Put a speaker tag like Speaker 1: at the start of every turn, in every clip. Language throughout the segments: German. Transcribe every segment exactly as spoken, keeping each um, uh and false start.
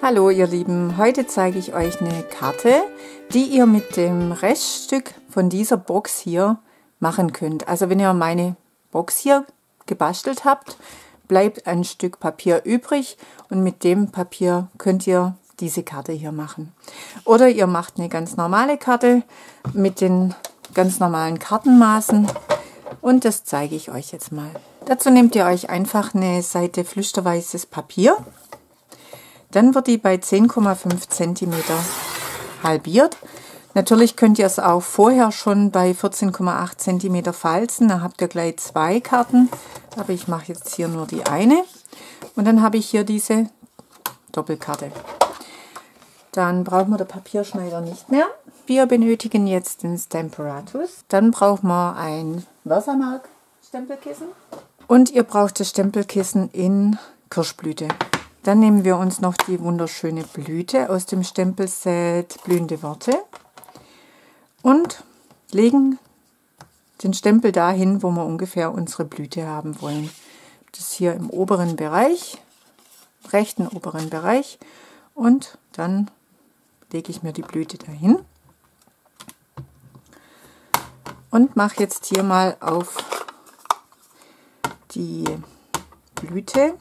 Speaker 1: Hallo ihr Lieben, heute zeige ich euch eine Karte, die ihr mit dem Reststück von dieser Box hier machen könnt. Also wenn ihr meine Box hier gebastelt habt, bleibt ein Stück Papier übrig und mit dem Papier könnt ihr diese Karte hier machen. Oder ihr macht eine ganz normale Karte mit den ganz normalen Kartenmaßen und das zeige ich euch jetzt mal. Dazu nehmt ihr euch einfach eine Seite flüsterweißes Papier. Dann wird die bei zehn Komma fünf Zentimeter halbiert. Natürlich könnt ihr es auch vorher schon bei vierzehn Komma acht Zentimeter falzen. Da habt ihr gleich zwei Karten. Aber ich mache jetzt hier nur die eine. Und dann habe ich hier diese Doppelkarte. Dann brauchen wir den Papierschneider nicht mehr. Wir benötigen jetzt den Stamparatus. Dann brauchen wir ein Versamark-Stempelkissen. Und ihr braucht das Stempelkissen in Kirschblüte. Dann nehmen wir uns noch die wunderschöne Blüte aus dem Stempelset Blühende Worte und legen den Stempel dahin, wo wir ungefähr unsere Blüte haben wollen. Das hier im oberen Bereich, rechten oberen Bereich, und dann lege ich mir die Blüte dahin und mache jetzt hier mal auf die Blüte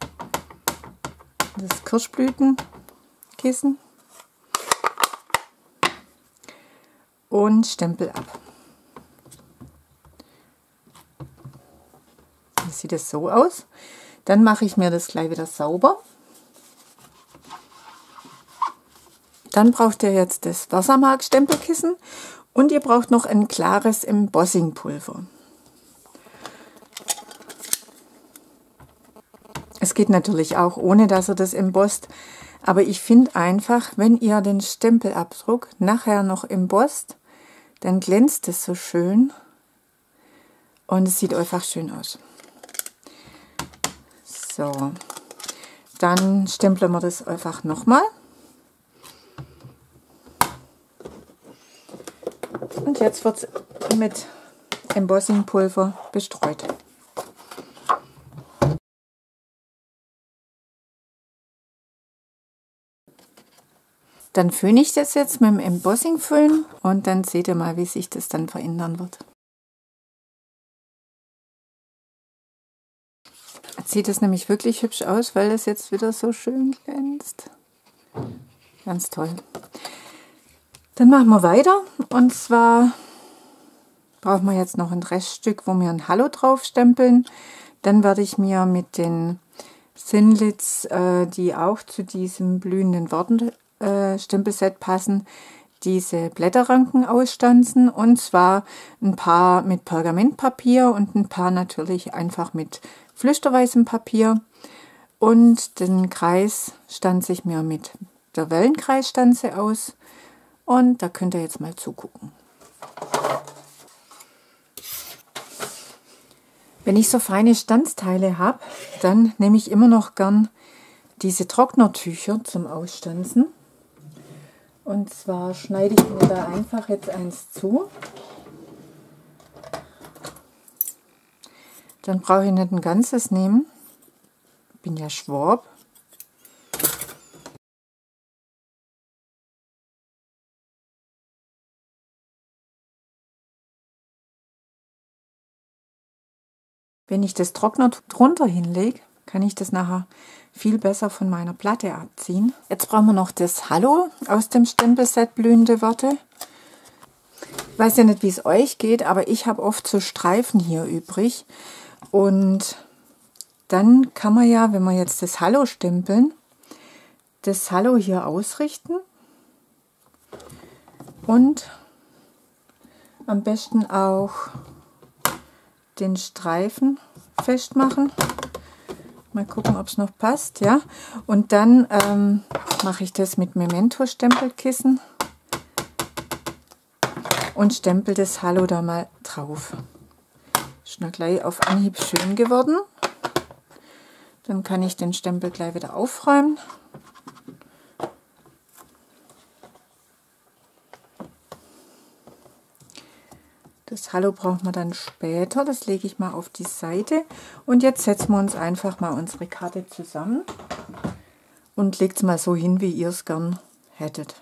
Speaker 1: das Kirschblütenkissen und Stempel ab. Dann sieht es so aus. Dann mache ich mir das gleich wieder sauber. Dann braucht ihr jetzt das Versamark Stempelkissen und ihr braucht noch ein klares Embossingpulver. Es geht natürlich auch ohne, dass ihr das embosst, aber ich finde einfach, wenn ihr den Stempelabdruck nachher noch embosst, dann glänzt es so schön und es sieht einfach schön aus. So, dann stempeln wir das einfach nochmal. Und jetzt wird es mit Embossingpulver bestreut. Dann föhne ich das jetzt mit dem Embossing-Föhn und dann seht ihr mal, wie sich das dann verändern wird. Jetzt sieht es nämlich wirklich hübsch aus, weil das jetzt wieder so schön glänzt. Ganz toll. Dann machen wir weiter, und zwar brauchen wir jetzt noch ein Reststück, wo wir ein Hallo drauf stempeln. Dann werde ich mir mit den Thinlits, äh, die auch zu diesem blühenden Worten Stempelset passen, diese Blätterranken ausstanzen, und zwar ein paar mit Pergamentpapier und ein paar natürlich einfach mit flüsterweißem Papier, und den Kreis stanze ich mir mit der Wellenkreisstanze aus und da könnt ihr jetzt mal zugucken. Wenn ich so feine Stanzteile habe, dann nehme ich immer noch gern diese Trocknertücher zum Ausstanzen. Und zwar schneide ich mir da einfach jetzt eins zu. Dann brauche ich nicht ein ganzes nehmen. Ich bin ja Schwab. Wenn ich das Trockner drunter hinlege, kann ich das nachher viel besser von meiner Platte abziehen. Jetzt brauchen wir noch das Hallo aus dem Stempelset Blühende Worte. Ich weiß ja nicht, wie es euch geht, aber ich habe oft so Streifen hier übrig. Und dann kann man ja, wenn wir jetzt das Hallo stempeln, das Hallo hier ausrichten und am besten auch den Streifen festmachen. Mal gucken, ob es noch passt, ja. Und dann ähm, mache ich das mit Memento-Stempelkissen und stempel das Hallo da mal drauf. Ist noch gleich auf Anhieb schön geworden. Dann kann ich den Stempel gleich wieder aufräumen. Das Hallo brauchen wir dann später, das lege ich mal auf die Seite. Und jetzt setzen wir uns einfach mal unsere Karte zusammen und legt es mal so hin, wie ihr es gern hättet.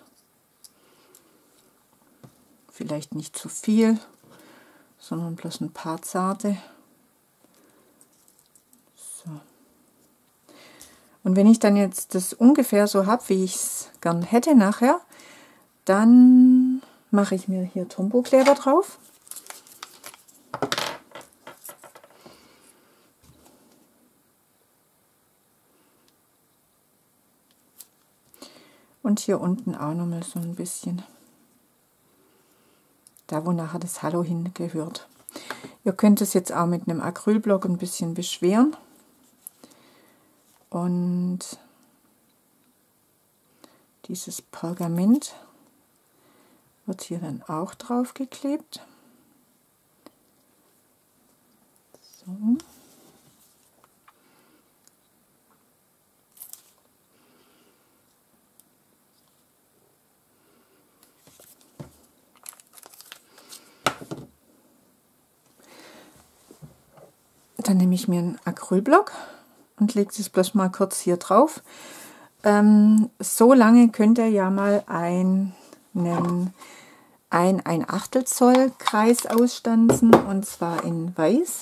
Speaker 1: Vielleicht nicht zu viel, sondern bloß ein paar zarte. So. Und wenn ich dann jetzt das ungefähr so habe, wie ich es gern hätte nachher, dann mache ich mir hier Tombow-Kleber drauf. Und hier unten auch nochmal so ein bisschen. Da, wo nachher das Hallo hingehört. Ihr könnt es jetzt auch mit einem Acrylblock ein bisschen beschweren. Und dieses Pergament wird hier dann auch drauf geklebt. So. Dann nehme ich mir einen Acrylblock und lege es bloß mal kurz hier drauf. Ähm, so lange könnt ihr ja mal einen, ein ein Achtel Zoll Kreis ausstanzen, und zwar in Weiß.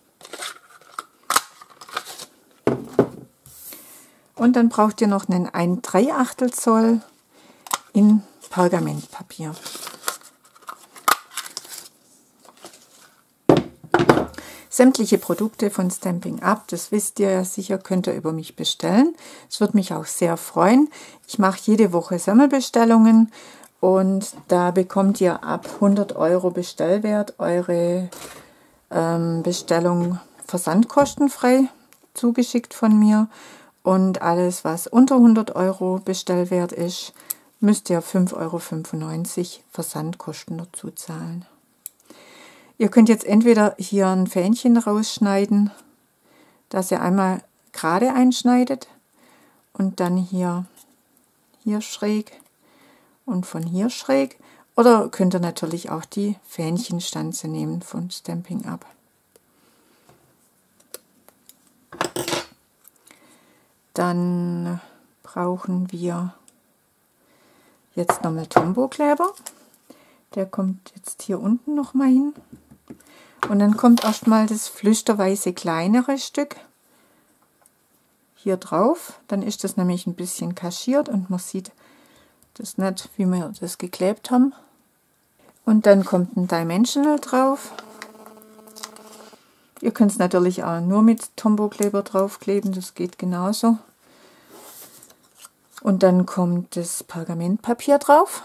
Speaker 1: Und dann braucht ihr noch einen ein drei Achtel Zoll in Pergamentpapier. Sämtliche Produkte von Stampin' Up, das wisst ihr ja sicher, könnt ihr über mich bestellen. Es würde mich auch sehr freuen. Ich mache jede Woche Sammelbestellungen und da bekommt ihr ab hundert Euro Bestellwert eure ähm, Bestellung versandkostenfrei zugeschickt von mir. Und alles, was unter hundert Euro Bestellwert ist, müsst ihr fünf Euro fünfundneunzig Versandkosten dazu zahlen. Ihr könnt jetzt entweder hier ein Fähnchen rausschneiden, dass ihr einmal gerade einschneidet und dann hier, hier schräg und von hier schräg. Oder könnt ihr natürlich auch die Fähnchenstanze nehmen von Stampin' Up. Dann brauchen wir jetzt nochmal Tombow-Kleber. Der kommt jetzt hier unten nochmal hin. Und dann kommt erstmal das flüsterweiße kleinere Stück hier drauf. Dann ist das nämlich ein bisschen kaschiert und man sieht das nicht, wie wir das geklebt haben. Und dann kommt ein Dimensional drauf. Ihr könnt es natürlich auch nur mit Tombow-Kleber draufkleben, das geht genauso. Und dann kommt das Pergamentpapier drauf.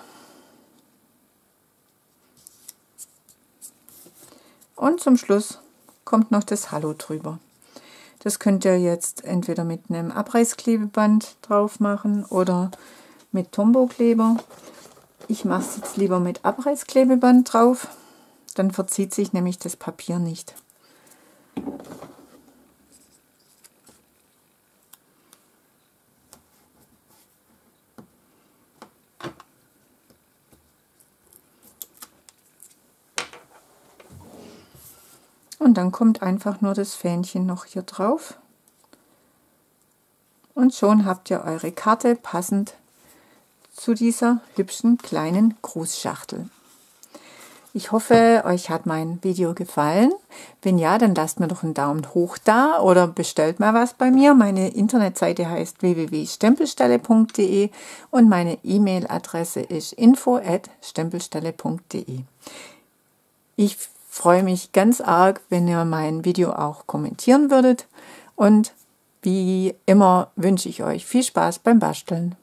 Speaker 1: Und zum Schluss kommt noch das Hallo drüber. Das könnt ihr jetzt entweder mit einem Abreißklebeband drauf machen oder mit Tombow-Kleber. Ich mache es jetzt lieber mit Abreißklebeband drauf, dann verzieht sich nämlich das Papier nicht. Und dann kommt einfach nur das Fähnchen noch hier drauf. Und schon habt ihr eure Karte passend zu dieser hübschen kleinen Grußschachtel. Ich hoffe, euch hat mein Video gefallen. Wenn ja, dann lasst mir doch einen Daumen hoch da oder bestellt mal was bei mir. Meine Internetseite heißt w w w punkt stempelstelle punkt de und meine E-Mail-Adresse ist info at stempelstelle punkt de. Ich freue mich ganz arg, wenn ihr mein Video auch kommentieren würdet. Und wie immer wünsche ich euch viel Spaß beim Basteln.